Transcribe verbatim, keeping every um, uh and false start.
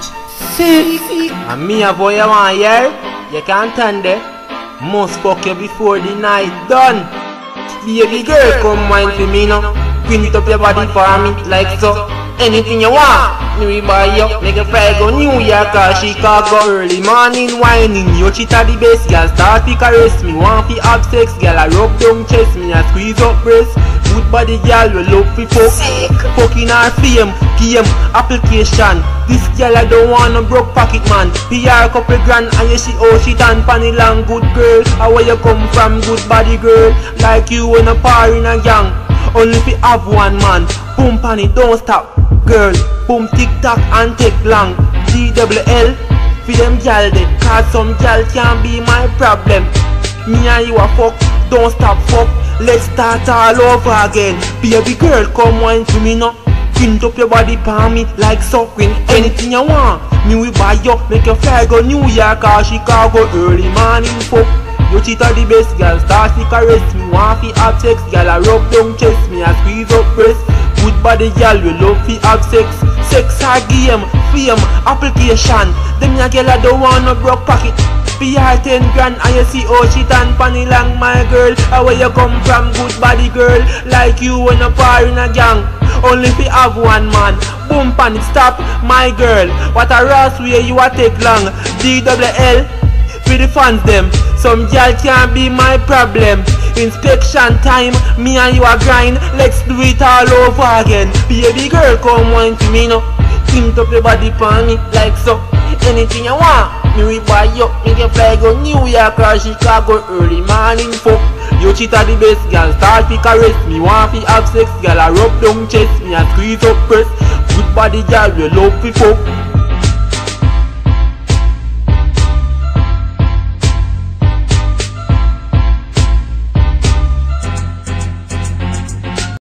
Sexy. And me a boy you want hear? You can't turn there. Must fuck you before the night done. Baby girl, come wine for me now. Quint up your body for me like so. Anything you want, me will buy you. Make a fly go New York or Chicago. Early morning whining, you cheat at the base. Girl start to caress me, want to have sex. Girl I rub down chest, me a squeeze up breast. Good body girl, we love for fuck. Fucking her fame, P M application. This girl I don't want no broke pocket man. P R couple grand and you see how she tan panny long. Good girl, how where you come from, good body girl. Like you in a par in a gang. Only if you have one man. Boom panny, don't stop. Girl, boom tick tock and take long. D double L for them gal they. Cause some gal can't be my problem. Me and you a fuck, don't stop fuck. Let's start all over again. Baby girl, come wine for me now. Quint up your body for me like so. Queen, anything you want, me will buy you. Make your fly go New York or Chicago. Early morning fuck. You cheat at the best, girl start to caress me. Want to have sex, girl I rub down chest. Me a squeeze up breast. Good body girl, we love to have sex. Sex a game, fame, application. Them ya girl I don't want no broke pocket. P R ten grand and you see how she tan panny long, my girl. How where you come from, good body girl. Like you in a par in a gang. Only if you have one man. Boom pan it stop, my girl. What a rass way you a take long. D double L for the fans them. Some girl can't be my problem. Inspection time, me and you a grind. Let's do it all over again. Baby girl, come wine to me now. Quint up your body for me like so. Anything you want, me will buy you. Make you fly go New York or Chicago. Early morning fuck. You cheat at the best, girl start to caress me. Want to have sex, girl I rub down chest. Me a squeeze up breast. Good body girl, we love to fuck.